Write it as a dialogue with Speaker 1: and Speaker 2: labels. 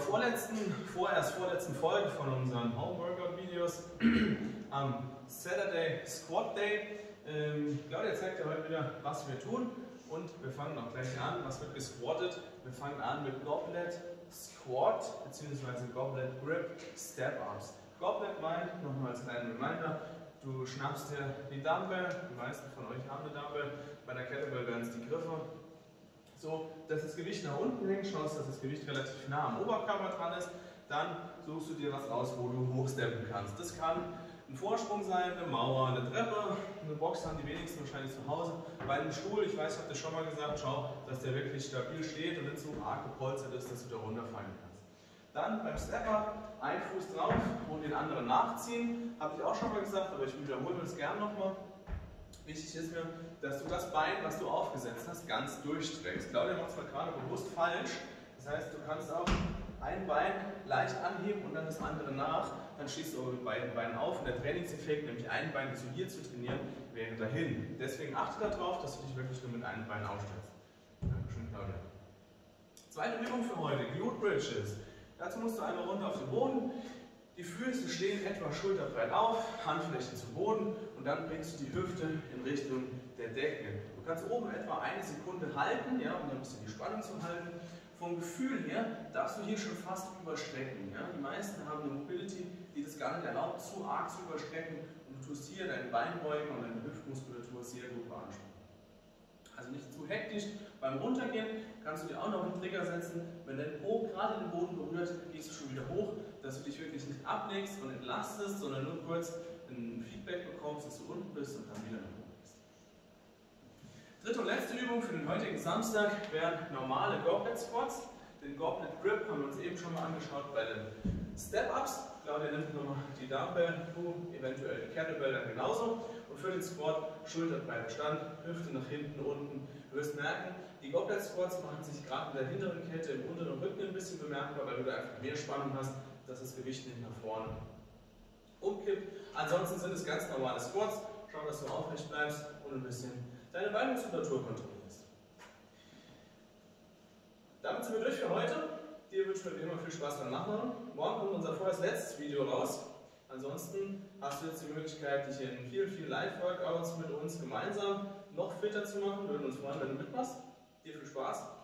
Speaker 1: vorerst vorletzten Folge von unseren Home Workout Videos am Saturday Squat Day. Claudia zeigt ja heute wieder, was wir tun, und wir fangen auch gleich an. Was wird gesquattet? Wir fangen an mit Goblet Squat bzw. Goblet Grip Step Ups. Goblet meint, nochmal als kleinen Reminder, du schnappst dir die Dumbbell, die meisten von euch haben eine Dumbbell, bei der Kettlebell wären es die Griffe. So, dass das Gewicht nach unten hängt, schaust, dass das Gewicht relativ nah am Oberkörper dran ist, dann suchst du dir was aus, wo du hochsteppen kannst. Das kann ein Vorsprung sein, eine Mauer, eine Treppe, eine Box haben die wenigsten wahrscheinlich zu Hause. Bei einem Stuhl, ich weiß, ich habe das schon mal gesagt, schau, dass der wirklich stabil steht und nicht so arg gepolstert ist, dass du da runterfallen kannst. Dann beim Stepper ein Fuß drauf und den anderen nachziehen, habe ich auch schon mal gesagt, aber ich wiederhole es gerne nochmal. Wichtig ist mir, dass du das Bein, was du aufgesetzt hast, ganz durchstreckst. Claudia macht es mal gerade bewusst falsch. Das heißt, du kannst auch ein Bein leicht anheben und dann das andere nach. Dann schließt du eure beiden Beine auf. Und der Trainingseffekt, nämlich ein Bein isoliert zu trainieren, wäre dahin. Deswegen achte darauf, dass du dich wirklich nur mit einem Bein aufstellst. Dankeschön, Claudia. Zweite Übung für heute, Glute Bridges. Dazu musst du einmal runter auf den Boden. Die Füße stehen etwa schulterbreit auf, Handflächen zu Boden, und dann bringst du die Hüfte in Richtung der Decke. Du kannst oben etwa eine Sekunde halten, ja, um ein bisschen die Spannung zu halten. Vom Gefühl her darfst du hier schon fast überstrecken. Ja. Die meisten haben eine Mobility, die das gar nicht erlaubt, zu arg zu überstrecken, und du tust hier deine Beinbeugen und deine Hüftmuskulatur sehr gut beanspruchen. Also nicht zu hektisch. Beim Runtergehen kannst du dir auch noch einen Trigger setzen. Wenn dein Po gerade den Boden berührt, gehst du schon wieder hoch, dass du dich wirklich nicht ablegst und entlastest, sondern nur kurz ein Feedback bekommst, dass du unten bist und dann wieder nach oben gehst. Dritte und letzte Übung für den heutigen Samstag wären normale Goblet Squats. Den Goblet Grip haben wir uns eben schon mal angeschaut bei den Step-Ups. Claudia nimmt nochmal die Dumbbell, du eventuell die Kettlebell dann genauso. Und für den Squat schulterbreiter Stand, Hüfte nach hinten, unten. Du wirst merken, die Goblet Squats machen sich gerade in der hinteren Kette, im unteren Rücken ein bisschen bemerkbar, weil du da einfach mehr Spannung hast, dass das Gewicht nicht nach vorne umkippt. Ansonsten sind es ganz normale Squats. Schau, dass du aufrecht bleibst und ein bisschen deine Beinmuskulatur kontrollierst. Damit sind wir durch für heute. Dir wünschen wir wie immer viel Spaß beim Nachmachen. Morgen kommt unser vorerst letztes Video raus. Ansonsten hast du jetzt die Möglichkeit, dich in vielen Live-Workouts mit uns gemeinsam noch fitter zu machen. Wir würden uns freuen, wenn du mitmachst. Dir viel Spaß.